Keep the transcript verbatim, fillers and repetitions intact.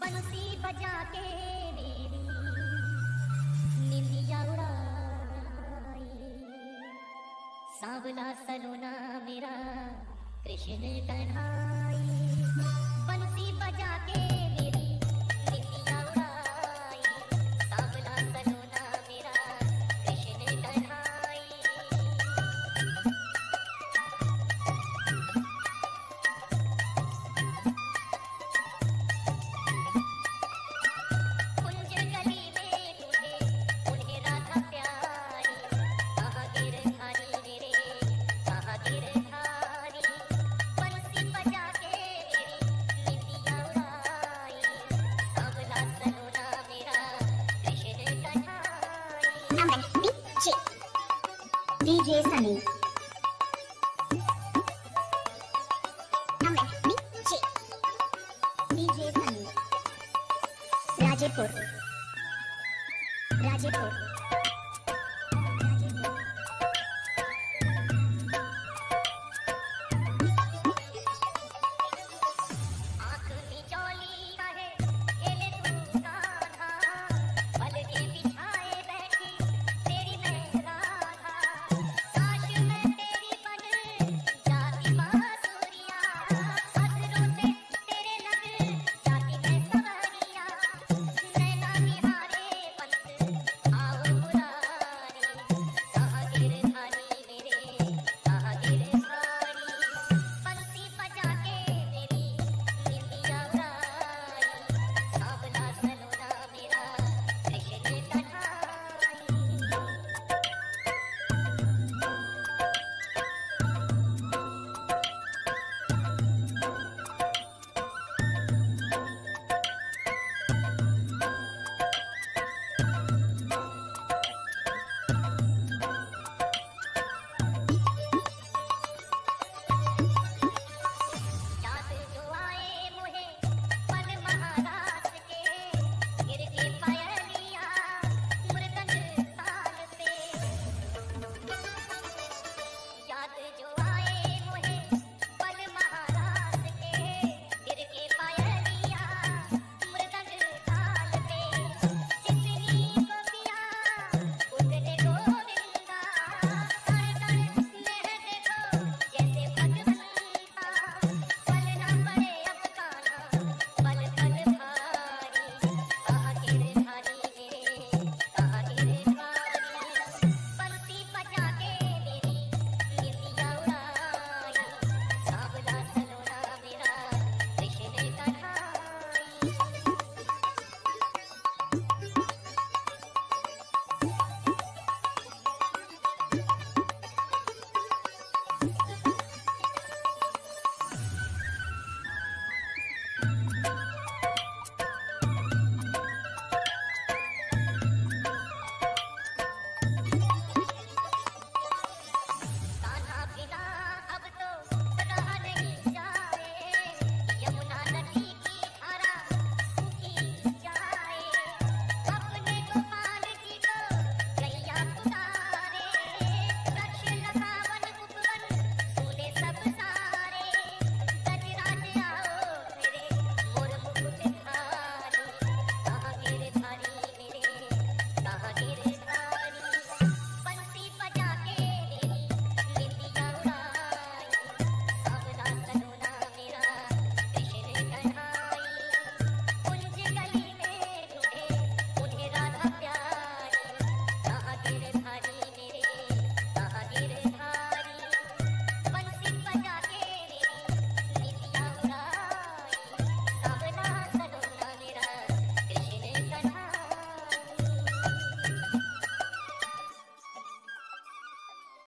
बंसी बजा के मेरी निंदिया उड़ाई, सांवला सलोना मेरा कृष्ण कन्हाई। बंसी बजा के मेरी निंदिया उड़ाई, सांवला सलोना मेरा कृष्ण कन्हाई। कुंज गली में तुझे उन्हें राधा प्यारी, कहाँ गिरधारी मेरे कहाँ गिरधारी। बंसी बजा के मेरी निंदिया उड़ाई, सांवला सलोना मेरा Krishna Kanhai. Number DJ DJ Sunny. Number DJ DJ Sunny. Rajepur Rajepur.